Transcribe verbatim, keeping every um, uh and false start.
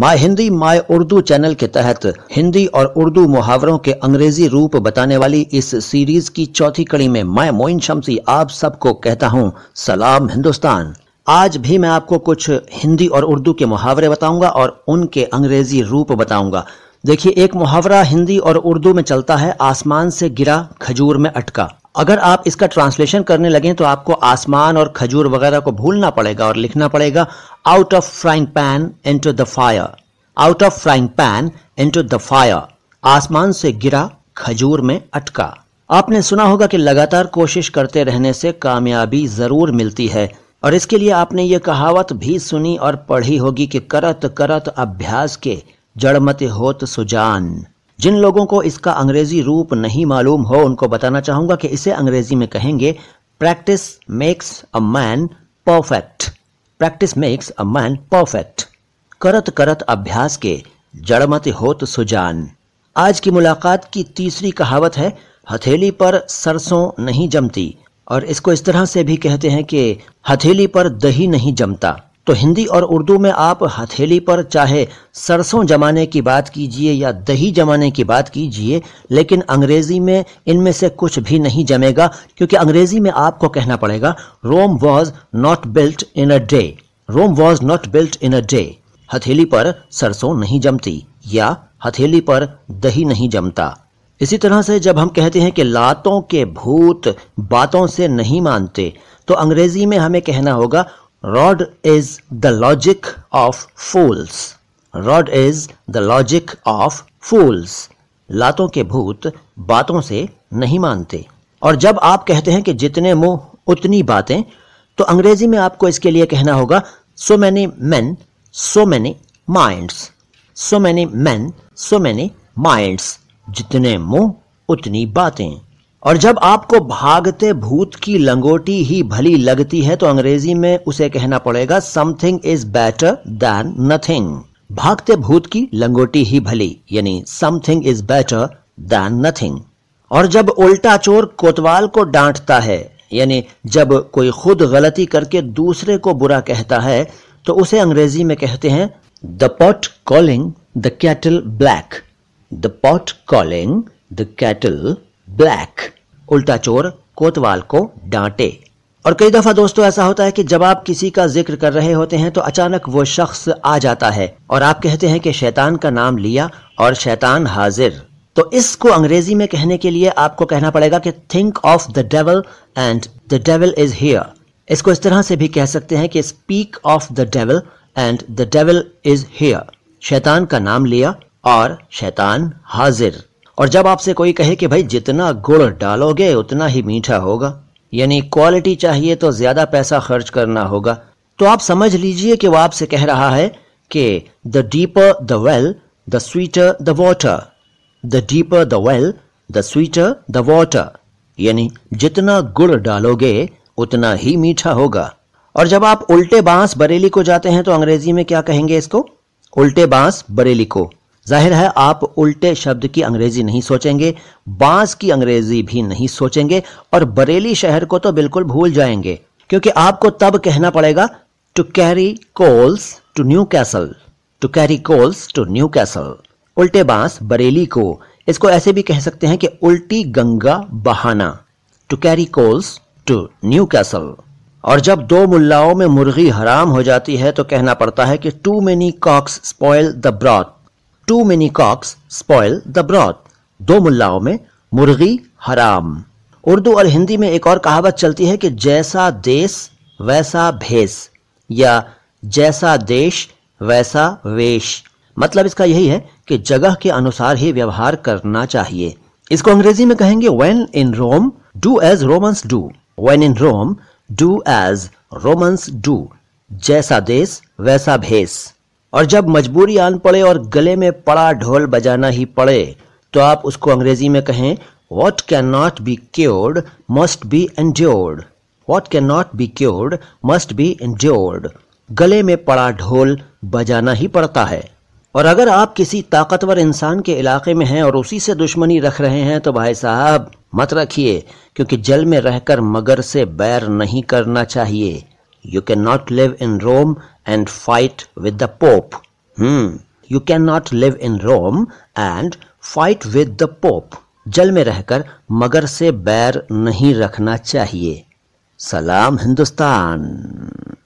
My Hindi my Urdu channel के तहत हिंदी और उर्दू मुहावरों के अंग्रेजी रूप बताने वाली इस सीरीज की चौथी कड़ी में मैं मोइन शम्सी आप सबको कहता हूं सलाम हिंदुस्तान। आज भी मैं आपको कुछ हिंदी और उर्दू के मुहावरे बताऊंगा और उनके अंग्रेजी रूप बताऊंगा। देखिए, एक मुहावरा हिंदी और उर्दू में चलता है, आसमान से गिरा खजूर में अटका। अगर आप इसका ट्रांसलेशन करने लगें तो आपको आसमान और खजूर वगैरह को भूलना पड़ेगा और लिखना पड़ेगा out of frying pan into the fire. Out of frying pan into the fire, आसमान से गिरा खजूर में अटका। आपने सुना होगा कि लगातार कोशिश करते रहने से कामयाबी जरूर मिलती है, और इसके लिए आपने ये कहावत भी सुनी और पढ़ी होगी कि करत करत अभ्यास के जड़मत होत सुजान। जिन लोगों को इसका अंग्रेजी रूप नहीं मालूम हो उनको बताना चाहूंगा कि इसे अंग्रेजी में कहेंगे practice makes a man perfect. Practice makes a man perfect. करत करत अभ्यास के जड़मत होत सुजान। आज की मुलाकात की तीसरी कहावत है, हथेली पर सरसों नहीं जमती, और इसको इस तरह से भी कहते हैं कि हथेली पर दही नहीं जमता। तो हिंदी और उर्दू में आप हथेली पर चाहे सरसों जमाने की बात कीजिए या दही जमाने की बात कीजिए, लेकिन अंग्रेजी में इनमें से कुछ भी नहीं जमेगा, क्योंकि अंग्रेजी में आपको कहना पड़ेगा Rome was not built in a day. Rome was not built in a day. हथेली पर सरसों नहीं जमती या हथेली पर दही नहीं जमता। इसी तरह से जब हम कहते हैं कि लातों के भूत बातों से नहीं मानते, तो अंग्रेजी में हमें कहना होगा Rod is the logic of fools. Rod is the logic of fools. लातों के भूत बातों से नहीं मानते। और जब आप कहते हैं कि जितने मुंह उतनी बातें, तो अंग्रेजी में आपको इसके लिए कहना होगा so many men, so many minds. So many men, so many minds. जितने मुंह उतनी बातें। और जब आपको भागते भूत की लंगोटी ही भली लगती है तो अंग्रेजी में उसे कहना पड़ेगा something is better than nothing. भागते भूत की लंगोटी ही भली, यानी something is better than nothing. और जब उल्टा चोर कोतवाल को डांटता है, यानी जब कोई खुद गलती करके दूसरे को बुरा कहता है, तो उसे अंग्रेजी में कहते हैं the pot calling the kettle black. The pot calling the kettle black. उल्टा चोर कोतवाल को डांटे। और कई दफा दोस्तों ऐसा होता है कि जब आप किसी का जिक्र कर रहे होते हैं तो अचानक वो शख्स आ जाता है और आप कहते हैं कि शैतान का नाम लिया और शैतान हाजिर। तो इसको अंग्रेजी में कहने के लिए आपको कहना पड़ेगा कि think of the devil and the devil is here. इसको इस तरह से भी कह सकते हैं कि speak of the devil and the devil is here. शैतान का नाम लिया और शैतान हाजिर। और जब आपसे कोई कहे कि भाई जितना गुड़ डालोगे उतना ही मीठा होगा, यानी क्वालिटी चाहिए तो ज्यादा पैसा खर्च करना होगा, तो आप समझ लीजिए कि वो आपसे कह रहा है कि the deeper the well the sweeter the water. The deeper the well the sweeter the water, यानी जितना गुड़ डालोगे उतना ही मीठा होगा। और जब आप उल्टे बांस बरेली को जाते हैं तो अंग्रेजी में क्या कहेंगे इसको? उल्टे बांस बरेली को। जाहिर है आप उल्टे शब्द की अंग्रेजी नहीं सोचेंगे, बांस की अंग्रेजी भी नहीं सोचेंगे, और बरेली शहर को तो बिल्कुल भूल जाएंगे, क्योंकि आपको तब कहना पड़ेगा to carry coals to Newcastle. To carry coals to Newcastle. उल्टे बांस बरेली को। इसको ऐसे भी कह सकते हैं कि उल्टी गंगा बहाना। To carry coals to Newcastle. और जब दो मुल्लाओं में मुर्गी हराम हो जाती है तो कहना पड़ता है कि too many cooks spoil the broth. Too many cooks spoil the broth. दो मुल्लाओं में मुर्गी हराम। उर्दू और हिंदी में एक और कहावत चलती है कि जैसा देश वैसा भेष, या जैसा देश वैसा वेश। मतलब इसका यही है कि जगह के अनुसार ही व्यवहार करना चाहिए। इसको अंग्रेजी में कहेंगे when in Rome do as Romans do. When in Rome do as Romans do. जैसा देश वैसा भेष। और जब मजबूरी आन पड़े और गले में पड़ा ढोल बजाना ही पड़े तो आप उसको अंग्रेजी में कहें What cannot be cured must be endured. What cannot be cured must be endured. गले में पड़ा ढोल बजाना ही पड़ता है। और अगर आप किसी ताकतवर इंसान के इलाके में हैं और उसी से दुश्मनी रख रहे हैं तो भाई साहब मत रखिए, क्योंकि जल में रहकर मगर से बैर नहीं करना चाहिए। You cannot live in Rome and fight with the Pope. Hmm you can not live in Rome and fight with the Pope. जल में रहकर मगर से बैर नहीं रखना चाहिए। सलाम हिंदुस्तान।